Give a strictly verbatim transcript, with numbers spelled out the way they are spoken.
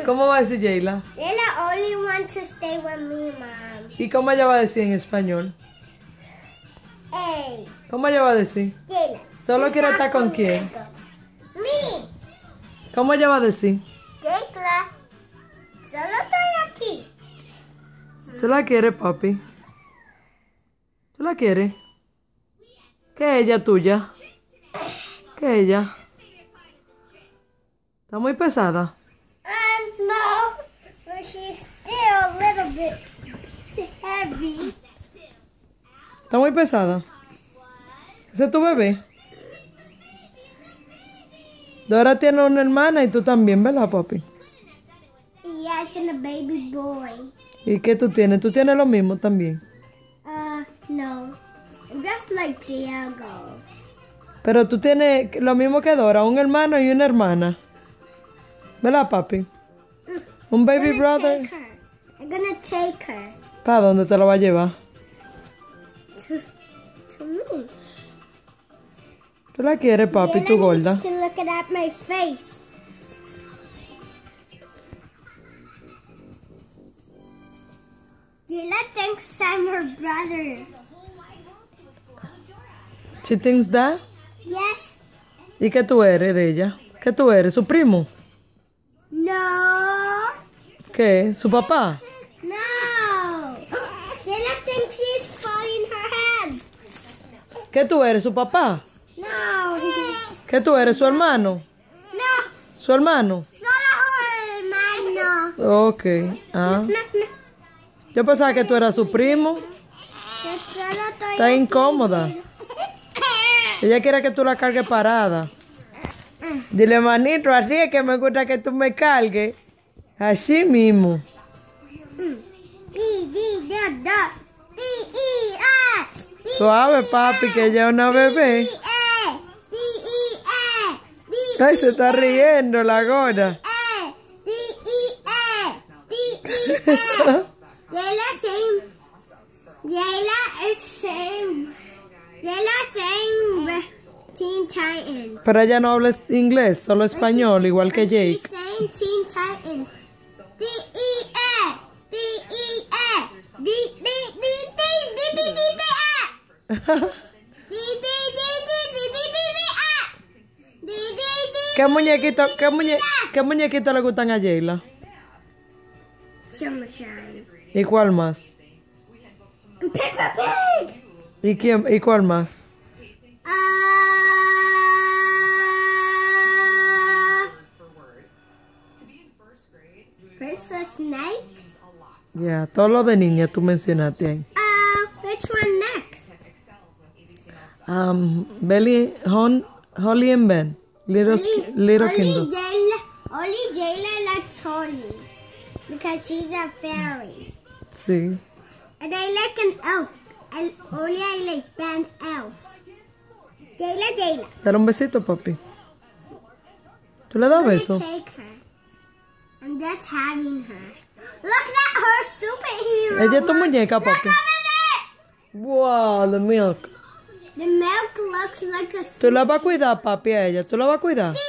¿Cómo va a decir Jayla? Jayla only wants to stay with me, Mom. ¿Y cómo ella va a decir en español? Hey. ¿Cómo ella va a decir? Jayla. ¿Solo quiere estar con quién? Me. ¿Cómo ella va a decir? Jayla. Solo estoy aquí. ¿Tú la quieres, papi? ¿Tú la quieres? ¿Qué es ella tuya? ¿Qué es ella? ¿Está muy pesada? Um, no. But she's still a little bit heavy. ¿Está muy pesada? ¿Ese es tu bebé? Dora tiene una hermana y tú también, ¿verdad, papi? Yes, and a baby boy. ¿Y qué tú tienes? ¿Tú tienes lo mismo también? Uh, no. I'm just like Diego. Pero tú tienes lo mismo que Dora, un hermano y una hermana. ¿Verdad, papi? Un baby I'm gonna brother. take her. I'm gonna take her ¿Para dónde te lo va a llevar? to, to me. ¿Tú la quieres, papi, tú gorda? To look at my face. Jayla thinks I'm her brother. She thinks that? Yes. ¿Y qué tú eres de ella? ¿Qué tú eres? ¿Su primo? No. ¿Qué? ¿Su papá? No. Jayla thinks she's falling her head. ¿Qué tú eres? ¿Su papá? No. ¿Qué tú eres? ¿Su hermano? No. ¿Su hermano? Solo her hermano. Ok. Ah. No, no. Yo pensaba que tú eras su primo. Yo solo estoy Está aquí. incómoda. Ella quiere que tú la cargues parada. Dile, manito, así es que me gusta que tú me cargues. Así mismo. I, di, da, da. I, I, ah. Di, Suave, papi, que ella es una bebé. I, eh. Di, I, eh. Di, Ay, se está riendo la gorda. eh. Di, I, eh. Di, I, eh. Jayla same. Jayla is same. Jayla same Teen Titans. Pero ella no habla inglés, solo español, igual que She's Jake. saying Teen Titans. D E A. D E A. D D D D D D D D A. D D D D D D D A. D D D. ¿Qué muñequito, qué muñe, qué muñequito le gustan a Jayla? Summershine. ¿Y cuál más? Peppa Pig. ¿Y quién, y cuál más? Ah. Princess Knight. Ya, todo lo de niña tú mencionaste ahí. Uh, which one next? Um, Belly, Hon, Holly and Ben. Little, sk- little only Kindle. Jayla, only Jayla likes Holly because she's a fairy, Sí. and I like an elf. And only I like Ben elf. Jayla, Jayla. Dale un besito, papi. ¿Tú le das I'm gonna beso? take her. I'm just having her. Look at her superhero. Ella es tu Mom. muñeca, Look papi. over there. Wow, the milk. The milk looks like a. ¿Tú la vas a cuidar, papi, a ella? ¿Tú la vas a cuidar?